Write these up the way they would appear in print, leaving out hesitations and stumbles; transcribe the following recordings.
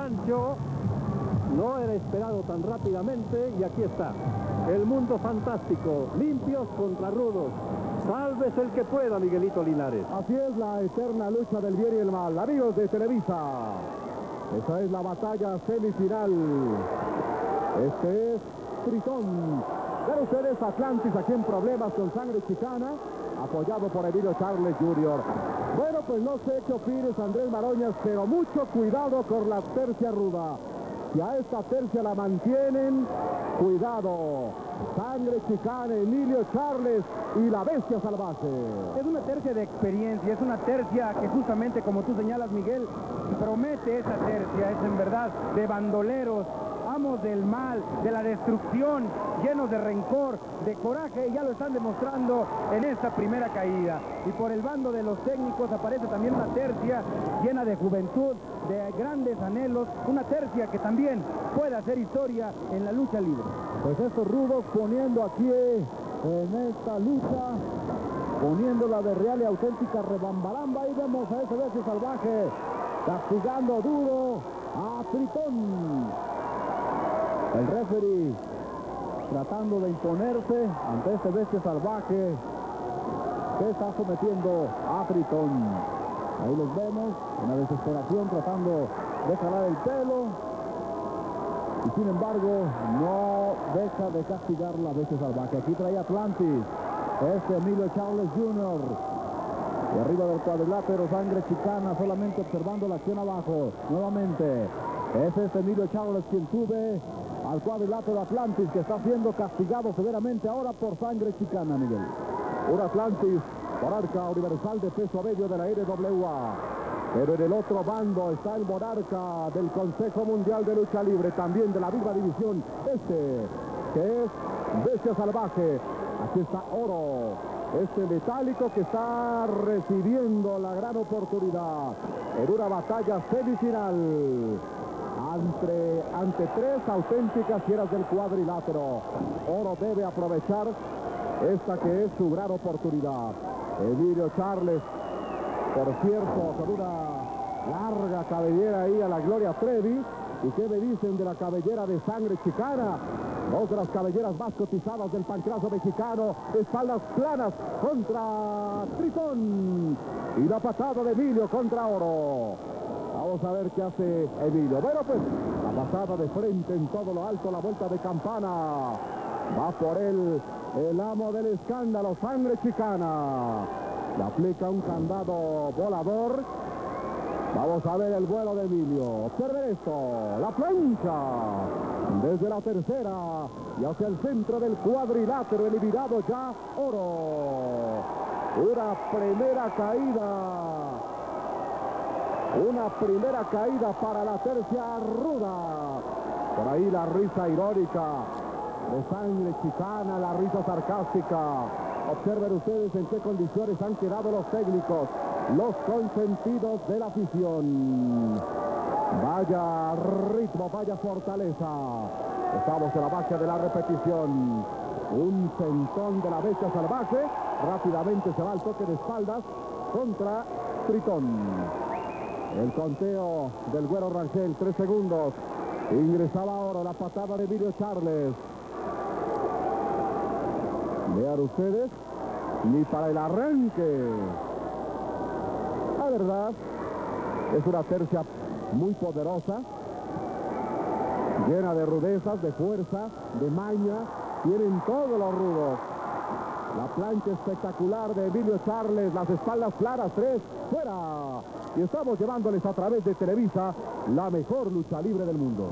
gancho no era esperado tan rápidamente y aquí está. El mundo fantástico, limpios contra rudos. Sálvese el que pueda, Miguelito Linares. Así es la eterna lucha del bien y el mal. Amigos de Televisa, esa es la batalla semifinal. Este es Tritón. Ven ustedes, Atlantis aquí en problemas con Sangre Chicana, apoyado por Emilio Charles Jr. Bueno, pues no sé qué opines, Andrés Maroñas, pero mucho cuidado con la tercia ruda. Si a esta tercia la mantienen, cuidado. Sangre Chicana, Emilio Charles y la bestia salvaje. Es una tercia de experiencia, es una tercia que justamente, como tú señalas, Miguel, promete esa tercia, es en verdad de bandoleros, amos del mal, de la destrucción, llenos de rencor, de coraje, y ya lo están demostrando en esta primera caída. Y por el bando de los técnicos aparece también una tercia llena de juventud, de grandes anhelos, una tercia que también puede hacer historia en la lucha libre. Pues estos rudos poniendo aquí en esta lucha, poniéndola de real y auténtica rebambaramba, y vemos a ese bestia salvaje castigando duro a Tritón. El referee tratando de imponerse ante este bestia salvaje que está sometiendo a Tritón. Ahí los vemos en la desesperación tratando de jalar el pelo. Y sin embargo, no deja de castigar la bestia salvaje. Aquí trae Atlantis. Emilio Charles Jr. Y arriba del cuadrilátero, Sangre Chicana, solamente observando la acción abajo. Nuevamente, es Emilio Charles quien sube al cuadrilátero Atlantis, que está siendo castigado severamente ahora por Sangre Chicana, Miguel. Un Atlantis, monarca universal de peso medio de la RWA. Pero en el otro bando está el monarca del Consejo Mundial de Lucha Libre, también de la misma división, que es Bestia Salvaje. Aquí está Oro, metálico que está recibiendo la gran oportunidad en una batalla semifinal ante tres auténticas fieras del cuadrilátero. Oro debe aprovechar esta que es su gran oportunidad. Emilio Charles, por cierto, con una larga cabellera ahí a la Gloria Trevi. ¿Y qué me dicen de la cabellera de Sangre Chicana? Otras cabelleras más cotizadas del pancracio mexicano. Espaldas planas contra Tritón. Y la patada de Emilio contra Oro. Vamos a ver qué hace Emilio. Bueno, pues la pasada de frente en todo lo alto, la vuelta de campana. Va por él el amo del escándalo, Sangre Chicana. Le aplica un candado volador. Vamos a ver el vuelo de Emilio. Observen esto. La plancha. Desde la tercera y hacia el centro del cuadrilátero, eliminado ya Oro. Una primera caída. Una primera caída para la tercia ruda. Por ahí la risa irónica de Sangre Chicana, la risa sarcástica. Observen ustedes en qué condiciones han quedado los técnicos, los consentidos de la afición. Vaya ritmo, vaya fortaleza. Estamos en la marcha de la repetición. Un sentón de la bestia salvaje. Rápidamente se va el toque de espaldas contra Tritón. El conteo del Güero Rangel, 3 segundos. Ingresaba Oro, la patada de Emilio Charles. Vean ustedes, ni para el arranque. La verdad, es una tercia muy poderosa, llena de rudezas, de fuerza, de maña. Tienen todos los rudos. La plancha espectacular de Emilio Charles, las espaldas claras, 3, fuera. Y estamos llevándoles a través de Televisa la mejor lucha libre del mundo.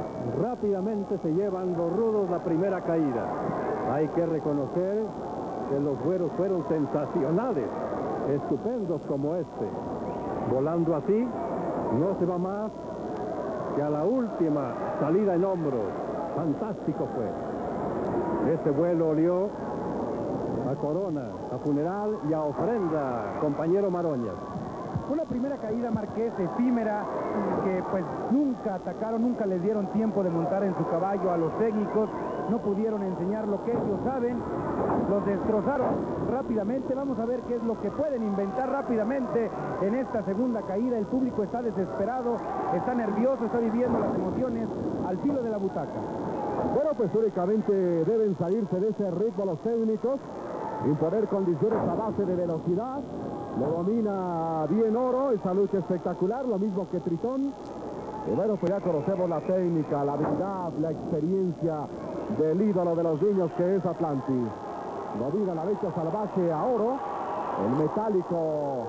Rápidamente se llevan los rudos la primera caída. Hay que reconocer de los güeros fueron sensacionales, estupendos como este. Volando así, no se va más que a la última salida en hombros. Fantástico fue. Este vuelo olió a corona, a funeral y a ofrenda, compañero Maroñas. Una primera caída, Marqués, efímera, que pues nunca atacaron, nunca les dieron tiempo de montar en su caballo a los técnicos, no pudieron enseñar lo que ellos saben, los destrozaron rápidamente. Vamos a ver qué es lo que pueden inventar rápidamente en esta segunda caída. El público está desesperado, está nervioso, está viviendo las emociones al filo de la butaca. Bueno, pues únicamente deben salirse de ese ritmo los técnicos, imponer condiciones a base de velocidad. Lo domina bien Oro, esa lucha espectacular, lo mismo que Tritón. Y bueno, pues ya conocemos la técnica, la habilidad, la experiencia del ídolo de los niños que es Atlantis. Domina la bestia salvaje a Oro, el metálico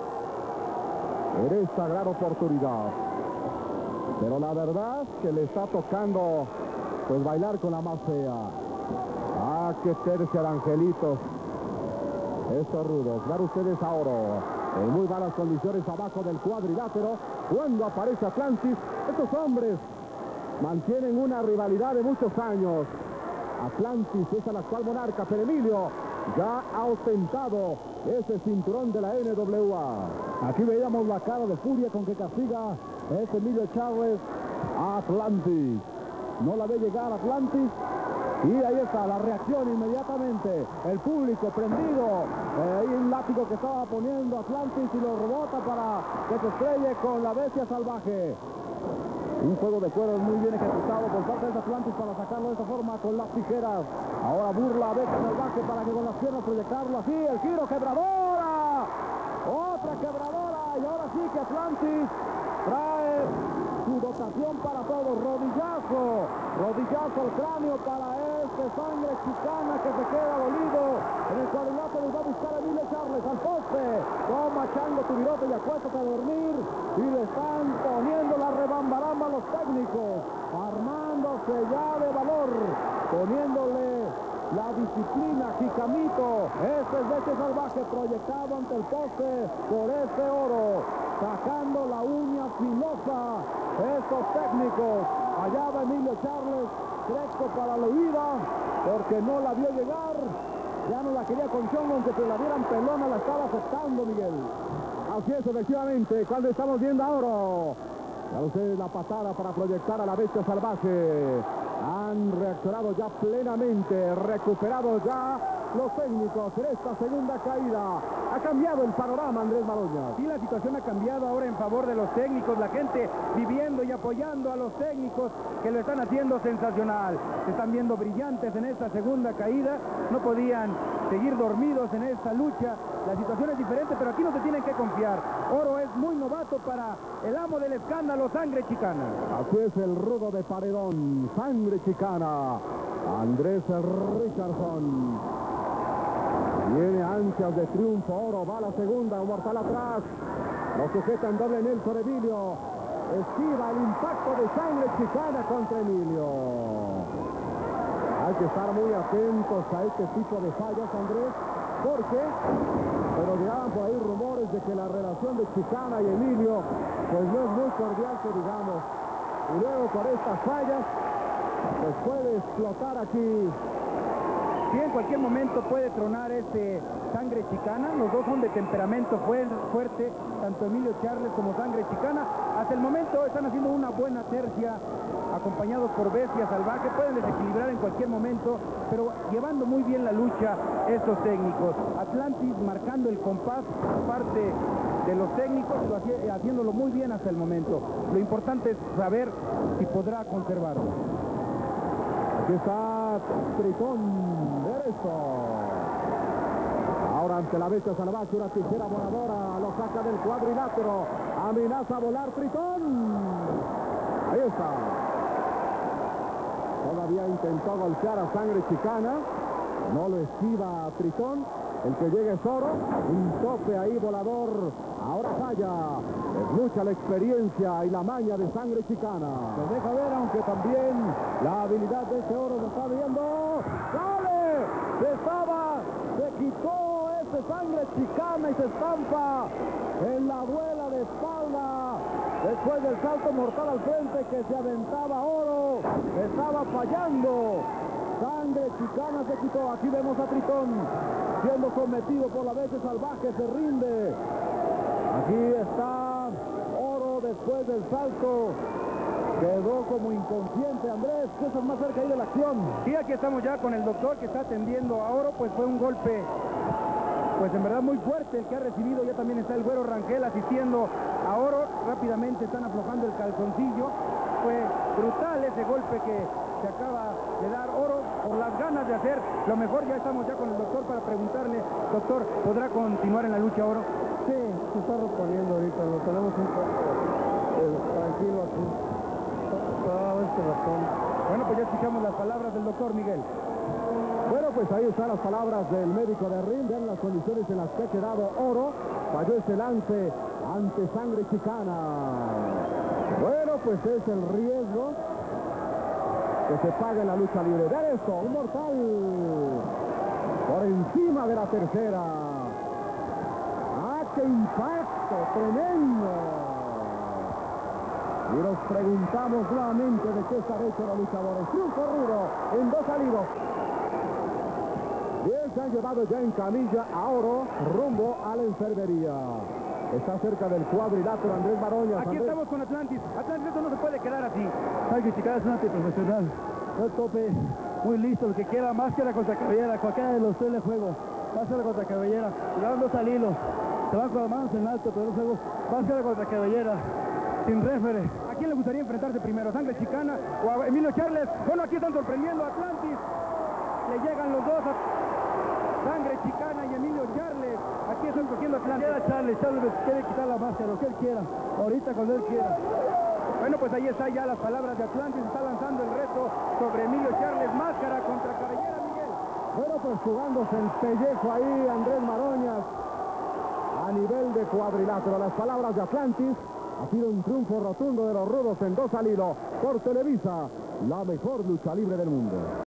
en esta gran oportunidad. Pero la verdad que le está tocando pues bailar con la más fea. Ah, qué tercer angelitos. Estos rudos, van ustedes a Oro, en muy malas condiciones abajo del cuadrilátero. Cuando aparece Atlantis, estos hombres mantienen una rivalidad de muchos años. Atlantis es el actual monarca, pero Emilio ya ha ostentado ese cinturón de la NWA. Aquí veíamos la cara de furia con que castiga Emilio Chávez a Atlantis. No la ve llegar Atlantis. Y ahí está la reacción inmediatamente. El público prendido. Hay un látigo que estaba poniendo Atlantis y lo rebota para que se estrelle con la bestia salvaje. Un juego de cuerdas muy bien ejecutado por parte de Atlantis para sacarlo de esta forma con las tijeras. Ahora burla a bestia salvaje para que con las piernas proyectarlo así. El giro quebradora. Otra quebradora. Y ahora sí que Atlantis trae su dotación para todos. Rodillazo al cráneo para este Sangre Chicana que se queda dolido. En el cuadrilátero va a buscar a Emilio Charles al poste. Toma Chango tu virote y acuéstate a dormir. Y le están poniendo la rebambaramba a los técnicos. Armándose ya de valor. Poniéndole la disciplina, Jicamito. Este es Bestia Salvaje proyectado ante el poste por este Oro. Sacando la uña filosa. Estos técnicos. Allá va Emilio Charles. Crespo para la huida. Porque no la vio llegar. Ya no la quería con Chongo, aunque se la dieran pelona, la estaba aceptando, Miguel. Así es, efectivamente. Cuando estamos viendo a Oro. Ya ustedes la patada para proyectar a la bestia salvaje. Han reaccionado ya plenamente, recuperado ya los técnicos en esta segunda caída. Ha cambiado el panorama, Andrés Maroñas. Sí, la situación ha cambiado ahora en favor de los técnicos, la gente viviendo y apoyando a los técnicos que lo están haciendo sensacional. Se están viendo brillantes en esta segunda caída, no podían seguir dormidos en esta lucha. La situación es diferente, pero aquí no se tienen que confiar. Oro es muy novato para el amo del escándalo, Sangre Chicana. Así es, el rudo de paredón, Sangre Chicana, Andrés Richardson. Viene ansias de triunfo, Oro va a la segunda, mortal atrás. Lo sujeta en doble Nelson Emilio. Esquiva el impacto de Sangre Chicana contra Emilio. Hay que estar muy atentos a este tipo de fallas, Andrés, porque pero llegaban por ahí rumores de que la relación de Chicana y Emilio pues no es muy cordial, que digamos. Y luego con estas fallas pues puede explotar aquí. Sí, en cualquier momento puede tronar este Sangre Chicana. Los dos son de temperamento fuerte, tanto Emilio Charles como Sangre Chicana. Hasta el momento están haciendo una buena tercia, acompañados por Bestia Salvaje. Pueden desequilibrar en cualquier momento, pero llevando muy bien la lucha estos técnicos. Atlantis marcando el compás, parte de los técnicos, haciéndolo muy bien hasta el momento. Lo importante es saber si podrá conservarlo. Aquí está Tritón, derecho. Ahora ante la bestia salvaje, una tijera voladora, lo saca del cuadrilátero. Amenaza a volar Tritón. Ahí está. Todavía intentó golpear a Sangre Chicana. No lo esquiva a Tritón. El que llega es Oro. Un tope ahí volador. Ahora falla. Es mucha la experiencia y la maña de Sangre Chicana. Se deja ver, aunque también la habilidad de ese Oro lo está viendo. ¡Sale! Se quitó hace Sangre Chicana y se estampa en la duela de espalda. Después del salto mortal al frente que se aventaba Oro, estaba fallando. Sangre Chicana se quitó. Aquí vemos a Tritón siendo sometido por la Bestia Salvaje, se rinde. Aquí está Oro después del salto. Quedó como inconsciente. Andrés, ¿qué estás más cerca ahí de la acción? Sí, aquí estamos ya con el doctor que está atendiendo a Oro, pues fue un golpe, pues en verdad muy fuerte el que ha recibido. Ya también está el Güero Rangel asistiendo a Oro. Rápidamente están aflojando el calzoncillo. Fue brutal ese golpe que se acaba de dar Oro por las ganas de hacer lo mejor. Ya estamos ya con el doctor para preguntarle, doctor, ¿podrá continuar en la lucha Oro? Sí, se está reponiendo ahorita. Lo tenemos un poco tranquilo aquí. Bueno, pues ya escuchamos las palabras del doctor Miguel. Bueno, pues ahí están las palabras del médico de ring. Vean las condiciones en las que ha quedado Oro. Falló ese lance ante Sangre Chicana. Bueno, pues es el riesgo que se pague en la lucha libre. Vean esto, un mortal por encima de la tercera. ¡Ah, qué impacto! ¡Tremendo! Y nos preguntamos nuevamente de qué están hechos los luchadores. Triunfo rudo en 2 salidos. Bien, se han llevado ya en camilla a Oro rumbo a la enfermería. Está cerca del cuadrilátero Andrés Maroñas. Aquí Andrés. estamos con Atlantis. Atlantis, esto no se puede quedar así. Sangre Chicana es un antiprofesional. No tope, muy listo, el que quiera máscara contra cabellera, cualquiera de los tres le juego. Máscara contra cabellera, dándose al hilo. Se van con las manos en alto, pero no juego. Máscara contra cabellera, sin refere. ¿A quién le gustaría enfrentarse primero? ¿A Sangre Chicana o a Emilio Charles? Bueno, aquí están sorprendiendo a Atlantis. Le llegan los dos a Sangre Chicana y Emilio Charles. Aquí están cogiendo a Atlantis. Charles quiere quitar la máscara, lo que él quiera. Ahorita cuando él quiera. Bueno, pues ahí está ya las palabras de Atlantis. Está lanzando el reto sobre Emilio Charles. Máscara contra cabellera, Miguel. Bueno, pues jugándose el pellejo ahí Andrés Maroñas a nivel de cuadrilátero. Las palabras de Atlantis. Ha sido un triunfo rotundo de los rudos en 2 al hilo por Televisa, la mejor lucha libre del mundo.